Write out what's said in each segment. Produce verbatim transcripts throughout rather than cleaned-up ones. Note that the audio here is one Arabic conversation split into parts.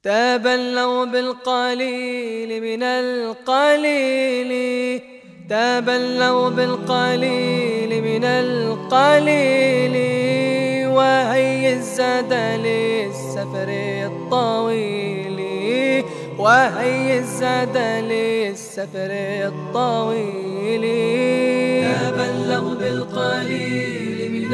تبلوا بالقليل من القليل، تبلوا بالقليل من القليل، وهي الزاد للسفر الطويل، وهي الزاد للسفر الطويل. تبلوا بالقليل من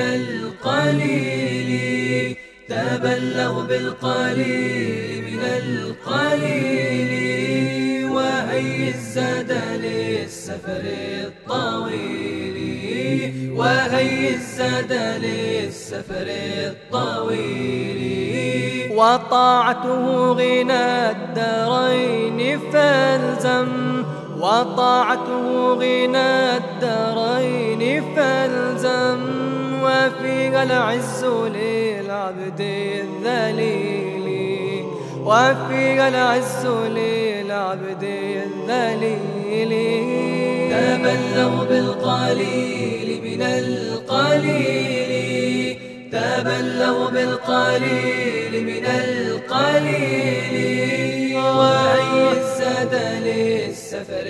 القليل، تبلوا بالقليل من القليل، وهي الزاد للسفر الطويل، وهي الزاد للسفر الطويل. وطاعته غنى الدارين فالزم، وطاعته غنى الدارين فالزم، وفيها العز للعبد الذليل، وفيها العز للعبد الذليل. تبلوا بالقليل من القليل، تبلوا بالقليل من القليل، وهي الزاد للسفر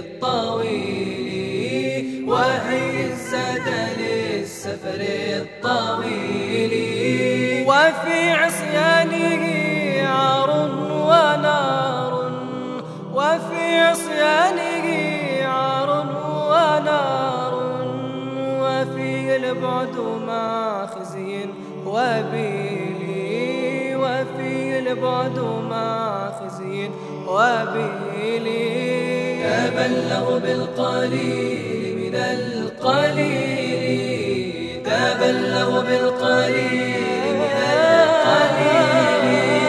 الطويل، وهي الزاد للسفر الطويل. وفي عصيانه عار ونار، وفي عصيانه عار ونار، وفيه البعد مع خزي وبيل، وفيه البعد مع خزي وبيل. تبلوا بالقليل من القليل، تبلوا بالقليل من القليل،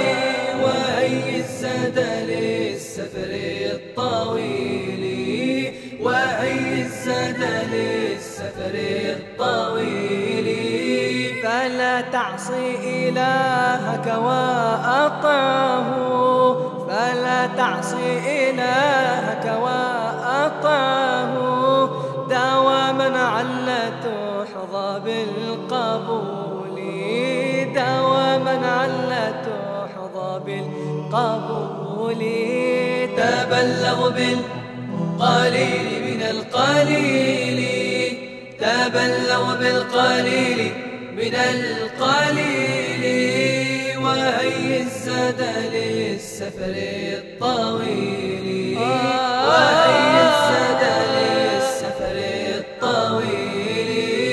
وهي الزاد للسفر الطويل، وهي الزاد للسفر الطويل. فلا تعصي إلهك وأطعه، فلا تعصي إلهك وأطعه، دواما علا تحظى بالقبول، دواما علا تحظى بالقبول. تبلوا بالقليل من القليل، تبلوا بالقليل من القليل، وهي الزاد للسفر الطويل، وهي الزاد للسفر الطويل.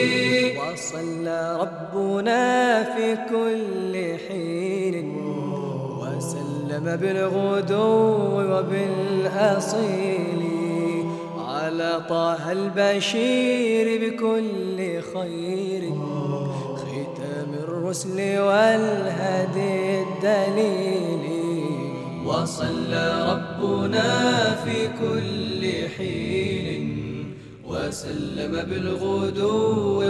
وصلى ربنا في كل حين، وسلم بالغدو وبالأصيل، على طه البشير بكل خير، ختام الرسل والهدي الدليل. وصلى ربنا في كل حين، وسلم بالغدو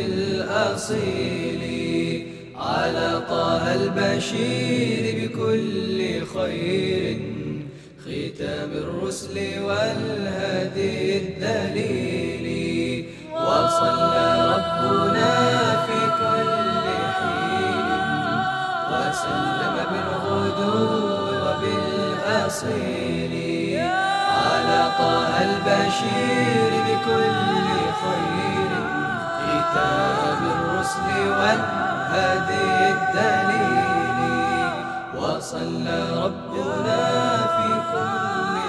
وبالأصيل، على طه البشير بكل خير، ختام الرسل والهدي الدليل. وصلى ربنا في كل حين، وسلم بالغدو وبالأصيل، على طه البشير بكل خير، ختام الرسل والهدي الدليل. وصلى ربنا في كل